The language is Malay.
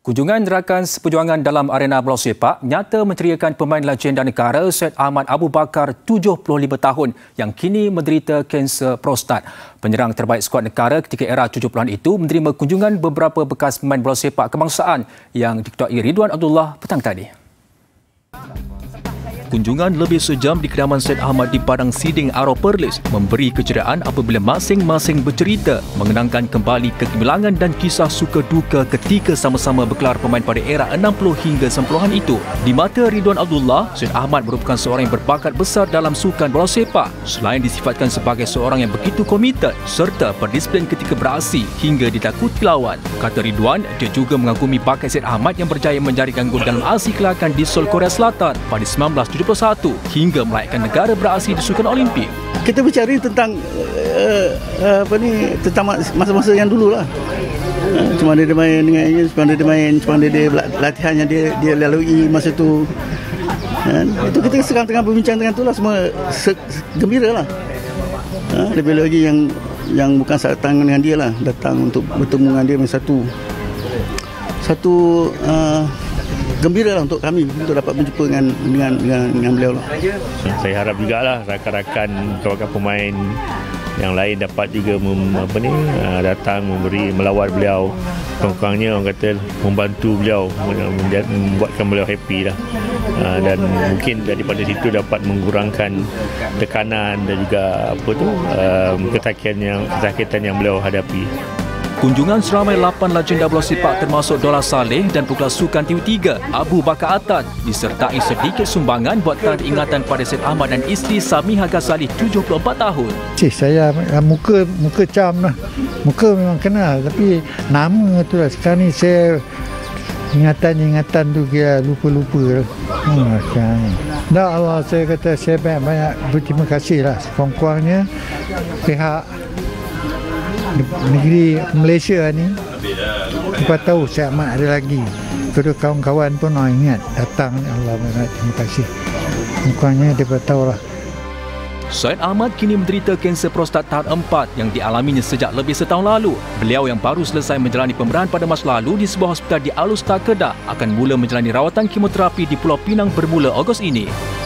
Kunjungan rakan seperjuangan dalam arena bola sepak nyata menceriakan pemain legenda negara Syed Ahmad Abu Bakar 75 tahun yang kini menderita kanser prostat. Penyerang terbaik skuad negara ketika era 70-an itu menerima kunjungan beberapa bekas pemain bola sepak kebangsaan yang diketuai Ridwan Abdullah petang tadi. Kunjungan lebih sejam di kediaman Syed Ahmad di Padang Siding Aro Perlis memberi keceriaan apabila masing-masing bercerita mengenangkan kembali kegemilangan dan kisah suka duka ketika sama-sama bergelar pemain pada era 60 hingga 90-an itu. Di mata Ridwan Abdullah, Syed Ahmad merupakan seorang yang berbakat besar dalam sukan bola sepak. Selain disifatkan sebagai seorang yang begitu komited serta berdisiplin ketika beraksi hingga ditakuti lawan. Kata Ridwan, dia juga mengagumi bakat Syed Ahmad yang berjaya menjaringkan gol dalam aksi kelakan di Seoul, Korea Selatan pada 1971 hingga melayakkan negara beraksi di Sukan Olimpik. Kita bicara tentang tentang masa-masa yang dululah. Cuma dia main dengan ini, cuma dia latihannya dia lalui masa tu. Itu kita sekarang tengah berbincang dengan itulah, semua gembira lah. Lebih lagi yang bukan datang dengan dia lah, datang untuk bertemu dengan dia satu gembira lah untuk kami untuk dapat berjumpa dengan beliau lah. Saya harap jugalah rakan-rakan pemain yang lain dapat juga datang melawat beliau. Kurang-kurangnya orang kata membantu beliau, membuatkan beliau happy lah. Dan mungkin daripada situ dapat mengurangkan tekanan dan juga kesakitan yang beliau hadapi. Kunjungan seramai 8 legenda bola sepak termasuk Dollah Saleh dan peglar sukan TV3 Abu Bakar Atan disertai sedikit sumbangan buat tanda ingatan pada Syed Ahmad dan isteri Samiha Ghazali 74 tahun. Saya muka cam lah. Muka memang kenal tapi nama tu lah. Sekarang ni saya ingatan tu kira lupa-lupa lah. Dah Allah saya kata saya banyak berterima kasih lah sekurang-kurangnya pihak negeri Malaysia ni. Lepas tahu Syed Ahmad ada lagi. Kedua kawan-kawan pun orang ingat datang. Allah terima kasih. Mukanya dia tahu lah. Syed Ahmad kini menderita kanser prostat tahap 4 yang dialaminya sejak lebih setahun lalu. Beliau yang baru selesai menjalani pemeriksaan pada masa lalu di sebuah hospital di Alor Setar, Kedah akan mula menjalani rawatan kemoterapi di Pulau Pinang bermula Ogos ini.